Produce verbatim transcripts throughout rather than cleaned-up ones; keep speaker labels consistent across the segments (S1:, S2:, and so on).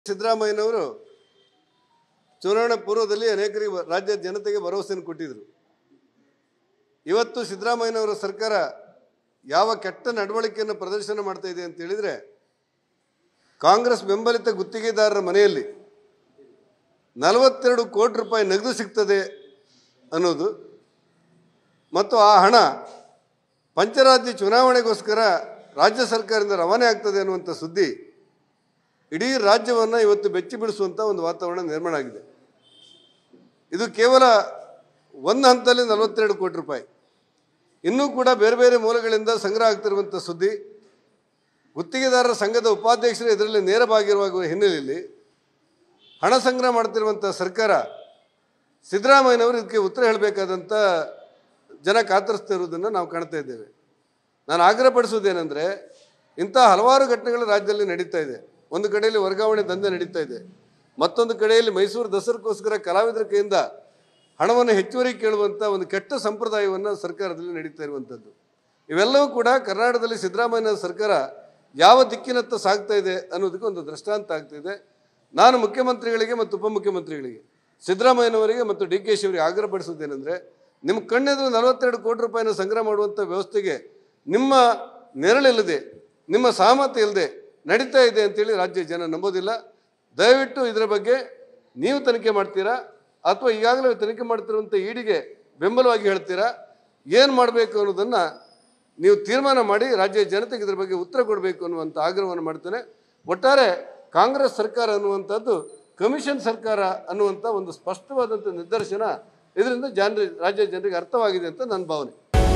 S1: ಸಿದ್ದರಾಮಯ್ಯನವರು ಚುನಾವಣೆ ಪೂರ್ವದಲ್ಲಿ ಅನೇಕರಿಗೆ ರಾಜ್ಯದ ಜನತೆಗೆ ಭರವಸೆಯನ್ನು ಕೊಟ್ಟಿದ್ದರು. ಇವತ್ತು ಸಿದ್ದರಾಮಯ್ಯನವರ ಸರ್ಕಾರ ಯಾವ ಕೆಟ್ಟ ನಡವಳಿಕೆಯನ್ನು ಪ್ರದರ್ಶನ ಮಾಡ್ತಾ ಇದೆ ಅಂತ ಹೇಳಿದರೆ, ಕಾಂಗ್ರೆಸ್ ಬೆಂಬಲಿತ ಗುತ್ತಿಗೆದಾರರ ಮನೆಯಲ್ಲಿ ನಲವತ್ತೆರಡು ಕೋಟಿ ರೂಪಾಯಿ ನಗದು ಸಿಗ್ತದೆ ಅನ್ನೋದು ಮತ್ತು ಆ ಹಣ ಪಂಚರಾಜ್ಯ ಚುನಾವಣೆಗೋಸ್ಕರ ರಾಜ್ಯ ಸರ್ಕಾರದಿಂದ ರವಾನೆ ಆಗ್ತದೆ ಅನ್ನುವಂಥ ಸುದ್ದಿ ಇಡೀ ರಾಜ್ಯವನ್ನು ಇವತ್ತು ಬೆಚ್ಚಿ ಬಿಡಿಸುವಂಥ ಒಂದು ವಾತಾವರಣ ನಿರ್ಮಾಣ ಆಗಿದೆ. ಇದು ಕೇವಲ ಒಂದು ಹಂತದಲ್ಲಿ ನಲವತ್ತೆರಡು ಕೋಟಿ ರೂಪಾಯಿ. ಇನ್ನೂ ಕೂಡ ಬೇರೆ ಬೇರೆ ಮೂಲಗಳಿಂದ ಸಂಗ್ರಹ ಆಗ್ತಿರುವಂಥ ಸುದ್ದಿ. ಗುತ್ತಿಗೆದಾರರ ಸಂಘದ ಉಪಾಧ್ಯಕ್ಷರು ಇದರಲ್ಲಿ ನೇರ ಭಾಗಿಯಾಗಿರುವ ಹಿನ್ನೆಲೆಯಲ್ಲಿ ಹಣ ಸಂಗ್ರಹ ಮಾಡ್ತಿರುವಂಥ ಸರ್ಕಾರ ಸಿದ್ದರಾಮಯ್ಯನವರು ಇದಕ್ಕೆ ಉತ್ತರ ಹೇಳಬೇಕಾದಂಥ ಜನ ಕಾತರಿಸ್ತಿರುವುದನ್ನು ನಾವು ಕಾಣ್ತಾ ಇದ್ದೇವೆ. ನಾನು ಆಗ್ರಹಪಡಿಸುವುದೇನೆಂದರೆ, ಇಂಥ ಹಲವಾರು ಘಟನೆಗಳು ರಾಜ್ಯದಲ್ಲಿ ನಡೀತಾ ಇದೆ. ಒಂದು ಕಡೆಯಲ್ಲಿ ವರ್ಗಾವಣೆ ದಂಧೆ ನಡೀತಾ ಇದೆ, ಮತ್ತೊಂದು ಕಡೆಯಲ್ಲಿ ಮೈಸೂರು ದಸರಾಕ್ಕೋಸ್ಕರ ಕಲಾವಿದರ ಕೈಯಿಂದ ಹಣವನ್ನು ಹೆಚ್ಚುವರಿ ಕೇಳುವಂಥ ಒಂದು ಕೆಟ್ಟ ಸಂಪ್ರದಾಯವನ್ನು ಸರ್ಕಾರದಲ್ಲಿ ನಡೀತಾ ಇರುವಂಥದ್ದು. ಇವೆಲ್ಲವೂ ಕೂಡ ಕರ್ನಾಟಕದಲ್ಲಿ ಸಿದ್ದರಾಮಯ್ಯ ಸರ್ಕಾರ ಯಾವ ದಿಕ್ಕಿನತ್ತ ಸಾಗ್ತಾ ಇದೆ ಅನ್ನೋದಕ್ಕೆ ಒಂದು ದೃಷ್ಟಾಂತ ಆಗ್ತಿದೆ. ನಾನು ಮುಖ್ಯಮಂತ್ರಿಗಳಿಗೆ ಮತ್ತು ಉಪಮುಖ್ಯಮಂತ್ರಿಗಳಿಗೆ, ಸಿದ್ದರಾಮಯ್ಯನವರಿಗೆ ಮತ್ತು ಡಿ ಕೆ ಶಿ ಅವರಿಗೆ ಆಗ್ರಹಪಡಿಸುವುದೇನೆಂದರೆ, ನಿಮ್ಮ ಕಣ್ಣೆದುರು ನಲವತ್ತೆರಡು ಕೋಟಿ ರೂಪಾಯಿನ ಸಂಗ್ರಹ ಮಾಡುವಂಥ ವ್ಯವಸ್ಥೆಗೆ ನಿಮ್ಮ ನೆರಳಿಲ್ಲದೆ, ನಿಮ್ಮ ಸಹಮತ ಇಲ್ಲದೆ ನಡೀತಾ ಇದೆ ಅಂತೇಳಿ ರಾಜ್ಯ ಜನ ನಂಬೋದಿಲ್ಲ. ದಯವಿಟ್ಟು ಇದರ ಬಗ್ಗೆ ನೀವು ತನಿಖೆ ಮಾಡ್ತೀರಾ ಅಥವಾ ಈಗಾಗಲೇ ತನಿಖೆ ಮಾಡ್ತಿರುವಂಥ ಇಡಿಗೆ ಬೆಂಬಲವಾಗಿ ಹೇಳ್ತೀರಾ? ಏನು ಮಾಡಬೇಕು ಅನ್ನೋದನ್ನು ನೀವು ತೀರ್ಮಾನ ಮಾಡಿ ರಾಜ್ಯ ಜನತೆಗೆ ಇದರ ಬಗ್ಗೆ ಉತ್ತರ ಕೊಡಬೇಕು ಅನ್ನುವಂಥ ಆಗ್ರಹವನ್ನು ಮಾಡ್ತೇನೆ. ಒಟ್ಟಾರೆ ಕಾಂಗ್ರೆಸ್ ಸರ್ಕಾರ ಅನ್ನುವಂಥದ್ದು ಕಮಿಷನ್ ಸರ್ಕಾರ ಅನ್ನುವಂಥ ಒಂದು ಸ್ಪಷ್ಟವಾದಂಥ ನಿದರ್ಶನ ಇದರಿಂದ ಜನರ ರಾಜ್ಯ ಜನರಿಗೆ ಅರ್ಥವಾಗಿದೆ ಅಂತ ನನ್ನ ಭಾವನೆ.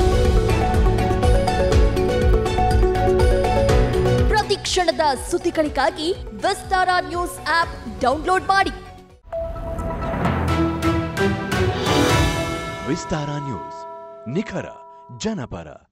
S2: ಪ್ರತಿ ಕ್ಷಣದ ಸುದ್ದಿಗಳಿಗಾಗಿ ವಿಸ್ತಾರ ನ್ಯೂಸ್ ಆಪ್ ಡೌನ್ಲೋಡ್ ಮಾಡಿ.
S3: ವಿಸ್ತಾರ ನ್ಯೂಸ್, ನಿಖರ ಜನಪರ.